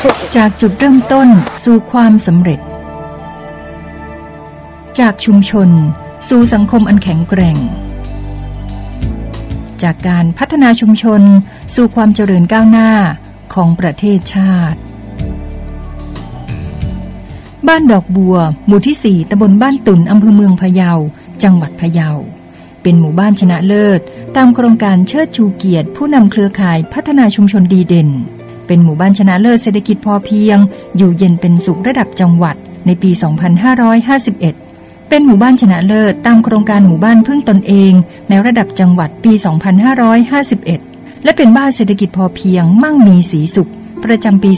จากจุดเริ่มต้นสู่ความสำเร็จจากชุมชนสู่สังคมอันแข็งแกร่งจากการพัฒนาชุมชนสู่ความเจริญก้าวหน้าของประเทศชาติบ้านดอกบัวหมู่ที่4ตำบลบ้านตุ่นอำเภอเมืองพะเยาจังหวัดพะเยาเป็นหมู่บ้านชนะเลิศตามโครงการเชิดชูเกียรติผู้นำเครือข่ายพัฒนาชุมชนดีเด่นเป็นหมู่บ้านชนะเลิศเศรษฐกิจพอเพียงอยู่เย็นเป็นสุขระดับจังหวัดในปี 2551 เป็นหมู่บ้านชนะเลิศตามโครงการหมู่บ้านพึ่งตนเองในระดับจังหวัดปี 2551 และเป็นบ้านเศรษฐกิจพอเพียงมั่งมีสีสุขประจำปี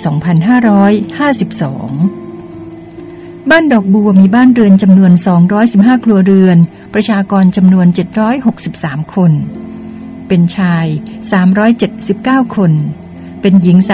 2552บ้านดอกบัวมีบ้านเรือนจำนวน215ครัวเรือนประชากรจำนวน763คนเป็นชาย379คนเป็นหญิง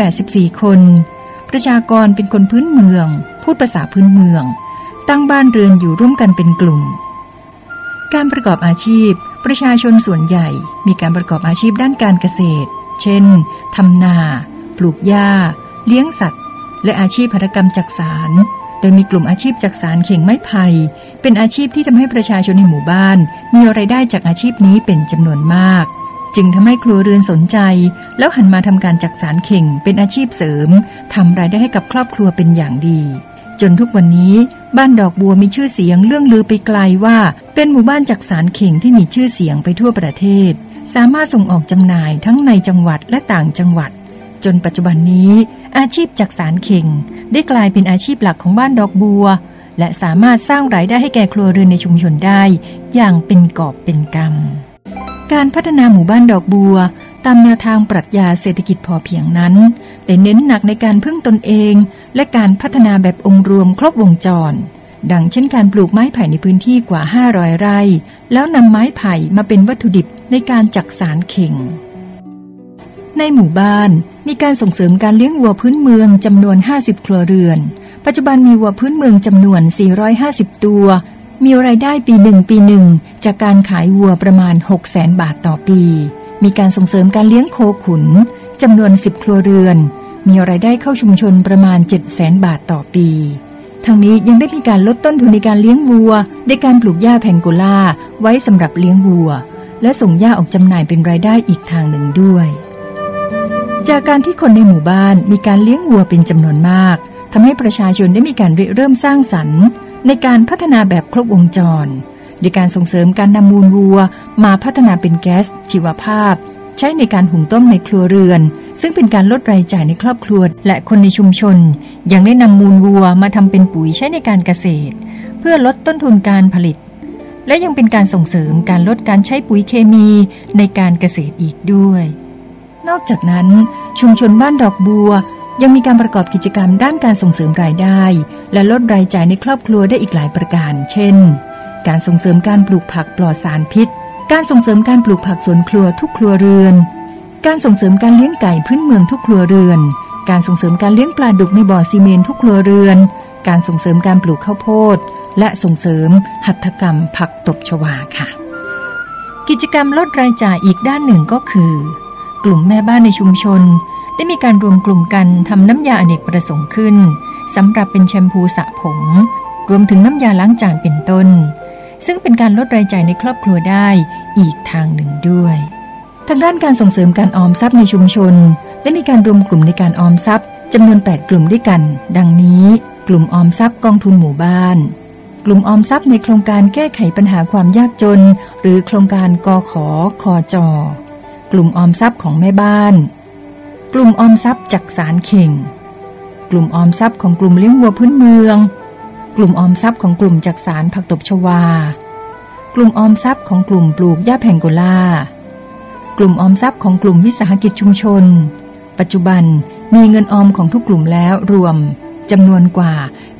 384คนประชากรเป็นคนพื้นเมืองพูดภาษาพื้นเมืองตั้งบ้านเรือนอยู่ร่วมกันเป็นกลุ่มการประกอบอาชีพประชาชนส่วนใหญ่มีการประกอบอาชีพด้านการเกษตรเช่นทำนาปลูกหญ้าเลี้ยงสัตว์และอาชีพหัตถกรรมจักสานโดยมีกลุ่มอาชีพจักสานเข่งไม้ไผ่เป็นอาชีพที่ทำให้ประชาชนในหมู่บ้านมีรายได้จากอาชีพนี้เป็นจำนวนมากจึงทำให้ครัวเรือนสนใจแล้วหันมาทำการจักสานเข่งเป็นอาชีพเสริมทำรายได้ให้กับครอบครัวเป็นอย่างดีจนทุกวันนี้บ้านดอกบัวมีชื่อเสียงเรื่องลือไปไกลว่าเป็นหมู่บ้านจักสานเข่งที่มีชื่อเสียงไปทั่วประเทศสามารถส่งออกจำหน่ายทั้งในจังหวัดและต่างจังหวัดจนปัจจุบันนี้อาชีพจักสานเข่งได้กลายเป็นอาชีพหลักของบ้านดอกบัวและสามารถสร้างรายได้ให้แก่ครัวเรือนในชุมชนได้อย่างเป็นกอบเป็นกำการพัฒนาหมู่บ้านดอกบัวตามแนวทางปรัชญาเศรษฐกิจพอเพียงนั้นแต่เน้นหนักในการพึ่งตนเองและการพัฒนาแบบองค์รวมครบวงจรดังเช่นการปลูกไม้ไผ่ในพื้นที่กว่า500ไร่แล้วนำไม้ไผ่มาเป็นวัตถุดิบในการจักสานเข่งในหมู่บ้านมีการส่งเสริมการเลี้ยงวัวพื้นเมืองจำนวน50ครัวเรือนปัจจุบันมีวัวพื้นเมืองจำนวน450ตัวมีรายได้ปีหนึ่งจากการขายวัวประมาณ 600,000 บาทต่อปีมีการส่งเสริมการเลี้ยงโคขุนจำนวน10ครัวเรือนมีรายได้เข้าชุมชนประมาณ 700,000 บาทต่อปีทั้งนี้ยังได้มีการลดต้นทุนในการเลี้ยงวัวด้วยการปลูกหญ้าแพงโกล่าไว้สำหรับเลี้ยงวัวและส่งหญ้าออกจำหน่ายเป็นรายได้อีกทางหนึ่งด้วยจากการที่คนในหมู่บ้านมีการเลี้ยงวัวเป็นจำนวนมากทำให้ประชาชนได้มีการเริ่มสร้างสรรค์ในการพัฒนาแบบครบวงจรโดยการส่งเสริมการนำมูลวัวมาพัฒนาเป็นแก๊สชีวภาพใช้ในการหุงต้มในครัวเรือนซึ่งเป็นการลดรายจ่ายในครอบครัวและคนในชุมชนยังได้นำมูลวัวมาทำเป็นปุ๋ยใช้ในการเกษตรเพื่อลดต้นทุนการผลิตและยังเป็นการส่งเสริมการลดการใช้ปุ๋ยเคมีในการเกษตรอีกด้วยนอกจากนั้นชุมชนบ้านดอกบัวยังมีการประกอบกิจกรรมด้านการส่งเสริมรายได้และลดรายจ่ายในครอบครัวได้อีกหลายประการเช่นการส่งเสริมการปลูกผักปลอดสารพิษการส่งเสริมการปลูกผักสวนครัวทุกครัวเรือนการส่งเสริมการเลี้ยงไก่พื้นเมืองทุกครัวเรือนการส่งเสริมการเลี้ยงปลาดุกในบ่อซีเมนต์ทุกครัวเรือนการส่งเสริมการปลูกข้าวโพดและส่งเสริมหัตถกรรมผักตบชวาค่ะกิจกรรมลดรายจ่ายอีกด้านหนึ่งก็คือกลุ่มแม่บ้านในชุมชนได้มีการรวมกลุ่มกันทำน้ำยาอเนกประสงค์ขึ้นสำหรับเป็นแชมพูสระผมรวมถึงน้ำยาล้างจานเป็นต้นซึ่งเป็นการลดรายจ่ายในครอบครัวได้อีกทางหนึ่งด้วยทางด้านการส่งเสริมการออมทรัพย์ในชุมชนได้มีการรวมกลุ่มในการออมทรัพย์จำนวน8กลุ่มด้วยกันดังนี้กลุ่มออมทรัพย์กองทุนหมู่บ้านกลุ่มออมทรัพย์ในโครงการแก้ไขปัญหาความยากจนหรือโครงการกขคจกลุ่มออมทรัพย์ของแม่บ้านกลุ่มออมทรัพย์จักสานเข่งกลุ่มออมทรัพย์ของกลุ่มเลี้ยงวัวพื้นเมืองกลุ่มออมทรัพย์ของกลุ่มจักสานผักตบชวากลุ่มออมทรัพย์ของกลุ่มปลูกหญ้าแพงโกล่ากลุ่มออมทรัพย์ของกลุ่มวิสาหกิจชุมชนปัจจุบันมีเงินออมของทุกกลุ่มแล้วรวมจำนวนกว่า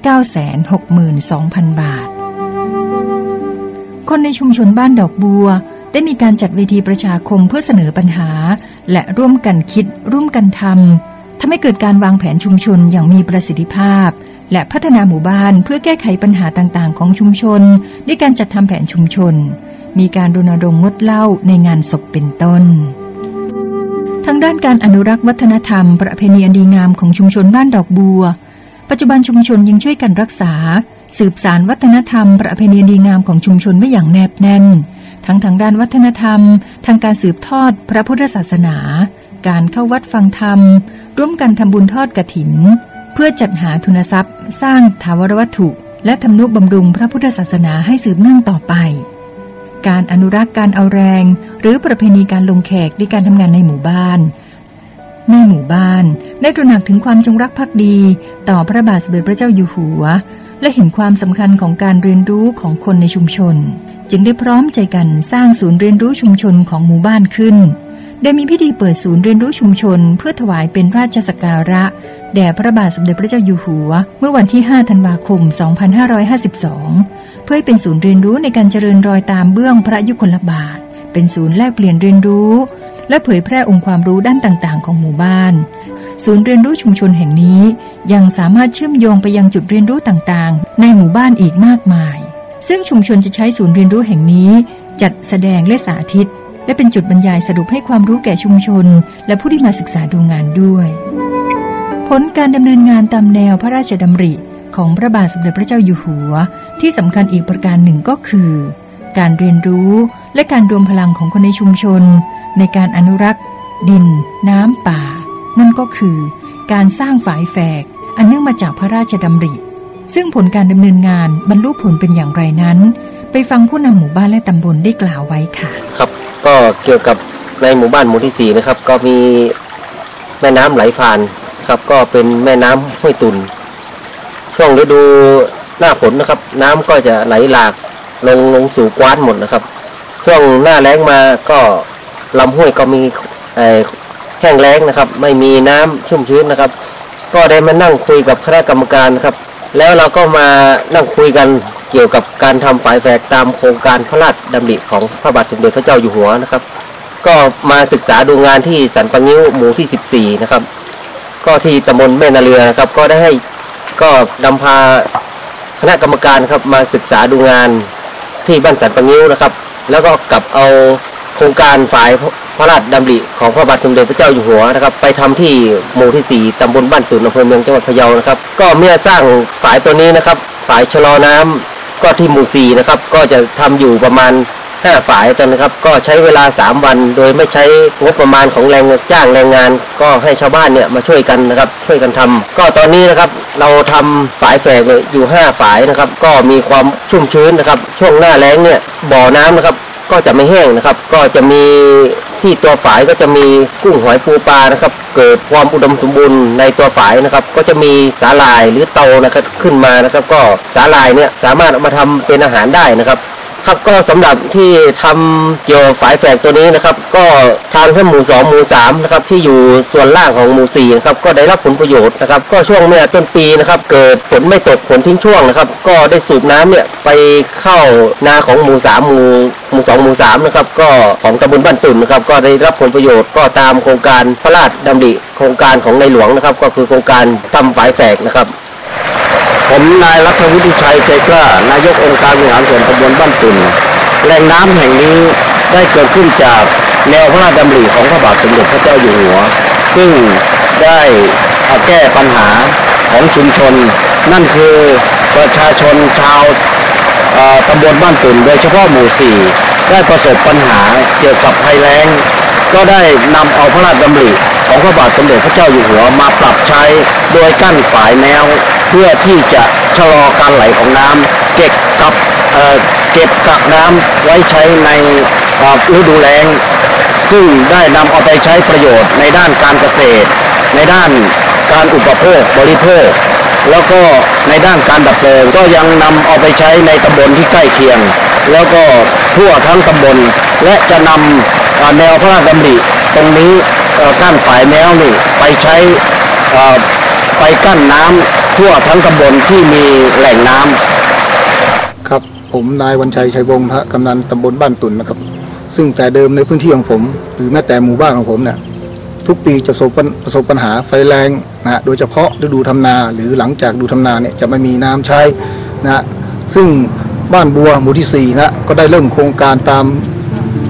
962,000 บาทคนในชุมชนบ้านดอกบัวได้มีการจัดเวทีประชาคมเพื่อเสนอปัญหาและร่วมกันคิดร่วมกันทำให้เกิดการวางแผนชุมชนอย่างมีประสิทธิภาพและพัฒนาหมู่บ้านเพื่อแก้ไขปัญหาต่างๆของชุมชนด้วยการจัดทำแผนชุมชนมีการรณรงค์งดเหล้าในงานศพเป็นต้น ทั้งงด้านการอนุรักษ์วัฒนธรรมประเพณีอันดีงามของชุมชนบ้านดอกบัวปัจจุบันชุมชนยังช่วยกันรักษาสืบสานวัฒนธรรมประเพณีอันดีงามของชุมชนไว้อย่างแนบแน่นทั้งทางด้านวัฒนธรรมทางการสืบทอดพระพุทธศาสนาการเข้าวัดฟังธรรมร่วมกันทำบุญทอดกฐินเพื่อจัดหาทุนทรัพย์สร้างถาวรวัตถุและทำนุบำรุงพระพุทธศาสนาให้สืบเนื่องต่อไปการอนุรักษ์การเอาแรงหรือประเพณีการลงแขกในการทำงานในหมู่บ้านได้ตระหนักถึงความจงรักภักดีต่อพระบาทสมเด็จพระเจ้าอยู่หัวและเห็นความสำคัญของการเรียนรู้ของคนในชุมชนจึงได้พร้อมใจกันสร้างศูนย์เรียนรู้ชุมชนของหมู่บ้านขึ้นได้มีพิธีเปิดศูนย์เรียนรู้ชุมชนเพื่อถวายเป็นราชสักการะแด่พระบาทสมเด็จพระเจ้าอยู่หัวเมื่อวันที่5ธันวาคม2552เพื่อให้เป็นศูนย์เรียนรู้ในการเจริญรอยตามเบื้องพระยุคลบาทเป็นศูนย์แลกเปลี่ยนเรียนรู้และเผยแพร่องค์ความรู้ด้านต่างๆของหมู่บ้านศูนย์เรียนรู้ชุมชนแห่งนี้ยังสามารถเชื่อมโยงไปยังจุดเรียนรู้ต่างๆในหมู่บ้านอีกมากมายซึ่งชุมชนจะใช้ศูนย์เรียนรู้แห่งนี้จัดแสดงและสาธิตและเป็นจุดบรรยายสรุปให้ความรู้แก่ชุมชนและผู้ที่มาศึกษาดูงานด้วยผลการดำเนินงานตามแนวพระราชดำริของพระบาทสมเด็จพระเจ้าอยู่หัวที่สำคัญอีกประการหนึ่งก็คือการเรียนรู้และการรวมพลังของคนในชุมชนในการอนุรักษ์ดินน้ำป่านั่นก็คือการสร้างฝายแฝกอันเนื่องมาจากพระราชดำริซึ่งผลการดำเนินงานบรรลุผลเป็นอย่างไรนั้นไปฟังผู้นำหมู่บ้านและตำบลได้กล่าวไว้ค่ะครับก็เกี่ยวกับในหมู่บ้านหมู่ที่4นะครับก็มีแม่น้ำไหลผ่านครับก็เป็นแม่น้ำห้วยตุนช่วงฤดูหน้าฝนนะครับน้ำก็จะไหลหลากลงสู่กว้านหมดนะครับช่วงหน้าแล้งมาก็ลำห้วยก็มีแห้งแล้งนะครับไม่มีน้ำชุ่มชื้นนะครับก็ได้มานั่งคุยกับคณะกรรมการครับแล้วเราก็มานั่งคุยกันเกี่ยวกับการทำฝายแฝกตามโครงการพระราชดำริของพระบาทสมเด็จพระเจ้าอยู่หัวนะครับก็มาศึกษาดูงานที่สันปะงิ้วหมู่ที่14นะครับก็ที่ตำบลแม่นาเรือนะครับก็ได้ให้ก็นำพาคณะกรรมการครับมาศึกษาดูงานที่บ้านสันปะงิ้วนะครับแล้วก็กลับเอาโครงการฝายพระราชดำริของพระบาทสมเด็จพระเจ้าอยู่หัวนะครับไปทำที่หมู่ที่4ตำบลบ้านตุ่นอำเภอเมืองจังหวัดพะเยานะครับก็เมื่อสร้างฝายตัวนี้นะครับฝายชะลอน้ำก็ที่หมู่4นะครับก็จะทำอยู่ประมาณ5ฝายกันนะครับก็ใช้เวลา3วันโดยไม่ใช้งบประมาณของแรงจ้างแรงงานก็ให้ชาวบ้านเนี่ยมาช่วยกันนะครับช่วยกันทำก็ตอนนี้นะครับเราทำฝายแฝกอยู่5ฝายนะครับก็มีความชุ่มชื้นนะครับช่วงหน้าแล้งเนี่ยบ่อน้ำนะครับก็จะไม่แห้งนะครับก็จะมีที่ตัวฝายก็จะมีกุ้งหอยปูปลานะครับเกิดความอุดมสมบูรณ์ในตัวฝายนะครับก็จะมีสาหร่ายหรือเตานะครับขึ้นมานะครับก็สาหร่ายเนี่ยสามารถเอามาทำเป็นอาหารได้นะครับครับก็สำหรับที่ทำเกี่ยวฝายแฝกตัวนี้นะครับก็ทางท่านหมู่2หมู่3นะครับที่อยู่ส่วนล่างของหมู่4นะครับก็ได้รับผลประโยชน์นะครับก็ช่วงเมื่อต้นปีนะครับเกิดฝนไม่ตกฝนทิ้งช่วงนะครับก็ได้สูบน้ำเนี่ยไปเข้านาของหมู่3หมู่2หมู่3นะครับก็ของตำบลบ้านตุ่นนะครับก็ได้รับผลประโยชน์ก็ตามโครงการพระราชดำริโครงการของในหลวงนะครับก็คือโครงการทำฝายแฝกนะครับผมนายรัฐวุฒิชัยใจกล้านายกองค์การบริหารส่วนตำบลบ้านตุ่นแหล่งน้ำแห่งนี้ได้เกิดขึ้นจากแนวพระราชดำริของพระบาทสมเด็จพระเจ้าอยู่หัวซึ่งได้แก้ปัญหาของชุมชนนั่นคือประชาชนชาวตำบลบ้านตุ่นโดยเฉพาะหมู่4ได้ประสบปัญหาเกี่ยวกับภัยแล้งก็ได้นำเอาพระราชดำริของพระบาทสมเด็จพระเจ้าอยู่หัวมาปรับใช้โดยกั้นฝายแนวเพื่อที่จะชะลอการไหลของน้ำเก็บกักน้ำไว้ใช้ในฤดูแล้งซึ่งได้นำเอาไปใช้ประโยชน์ในด้านการเกษตรในด้านการอุปโภคบริโภคแล้วก็ในด้านการดับเพลิงก็ยังนำเอาไปใช้ในตำบลที่ใกล้เคียงแล้วก็ทั่วทั้งตำบลและจะนำแนวพระราชดำริตรงนี้กั้นฝายแนวนี่ไปใช้ไปกั้นน้ำทั่วทั้งตำบลที่มีแหล่งน้ำครับผมนายวันชัยชัยวงศ์กำนันตำบลบ้านตุ่นนะครับซึ่งแต่เดิมในพื้นที่ของผมหรือแม้แต่หมู่บ้านของผมเนี่ยทุกปีจะประสบปัญหาไฟแรงนะโดยเฉพาะฤดูทำนาหรือหลังจากฤดูทำนาเนี่ยจะไม่มีน้ำใช้นะซึ่งบ้านบัวหมู่ที่4นะก็ได้เริ่มโครงการตาม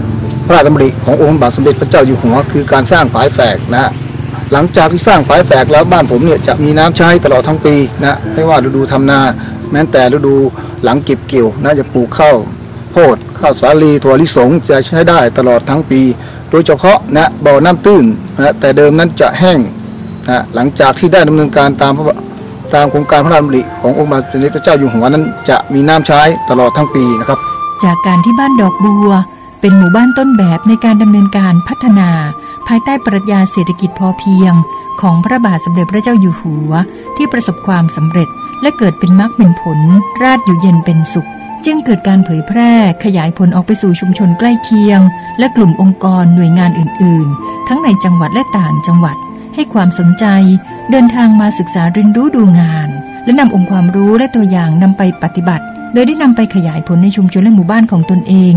พระราชดำริขององค์พระบาทสมเด็จพระเจ้าอยู่หัวคือการสร้างฝายแฝกนะหลังจากที่สร้างฝายแฝกแล้วบ้านผมเนี่ยจะมีน้ำใช้ตลอดทั้งปีนะไม่ว่าฤดูทำนาแม้แต่ฤดูหลังเก็บเกี่ยวนะจะปลูกข้าวโพดข้าวสาลีถั่วลิสงจะใช้ได้ตลอดทั้งปีโดยเฉพาะนะบ่อน้ำตื้นนะแต่เดิมนั้นจะแห้งนะหลังจากที่ได้ดำเนินการตามโครงการพระราชดำริขององค์พระบาทสมเด็จพระเจ้าอยู่หัวนั้นจะมีน้ำใช้ตลอดทั้งปีนะครับจากการที่บ้านดอกบัวเป็นหมู่บ้านต้นแบบในการดำเนินการพัฒนาภายใต้ปรัชญาเศรษฐกิจพอเพียงของพระบาทสมเด็จพระเจ้าอยู่หัวที่ประสบความสำเร็จและเกิดเป็นมรรคเป็นผลราชอยู่เย็นเป็นสุขจึงเกิดการเผยแพร่ขยายผลออกไปสู่ชุมชนใกล้เคียงและกลุ่มองค์กรหน่วยงานอื่นๆทั้งในจังหวัดและต่างจังหวัดให้ความสนใจเดินทางมาศึกษาเรียนรู้ดูงานและนำองค์ความรู้และตัวอย่างนำไปปฏิบัติโดยได้นำไปขยายผลในชุมชนและหมู่บ้านของตนเอง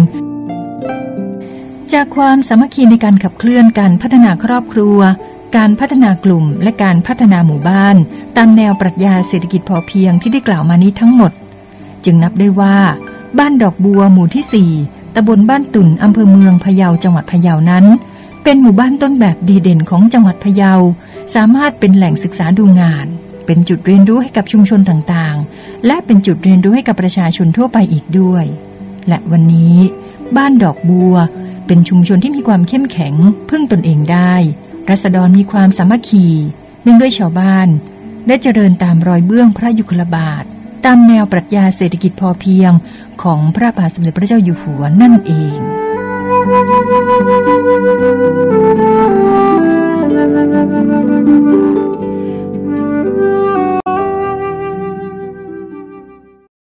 จากความสามัคคีในการขับเคลื่อนการพัฒนาครอบครัวการพัฒนากลุ่มและการพัฒนาหมู่บ้านตามแนวปรัชญาเศรษฐกิจพอเพียงที่ได้กล่าวมานี้ทั้งหมดจึงนับได้ว่าบ้านดอกบัวหมู่ที่4ตำบลบ้านตุ่นอำเภอเมืองพะเยาจังหวัดพะเยานั้นเป็นหมู่บ้านต้นแบบดีเด่นของจังหวัดพะเยาสามารถเป็นแหล่งศึกษาดูงานเป็นจุดเรียนรู้ให้กับชุมชนต่างๆและเป็นจุดเรียนรู้ให้กับประชาชนทั่วไปอีกด้วยและวันนี้บ้านดอกบัวเป็นชุมชนที่มีความเข้มแข็งพึ่งตนเองได้ราษฎรมีความสามัคคีเนื่องด้วยชาวบ้านได้เจริญตามรอยเบื้องพระยุคลบาทตามแนวปรัชญาเศรษฐกิจพอเพียงของพระบาทสมเด็จพระเจ้าอยู่หัวนั่นเอง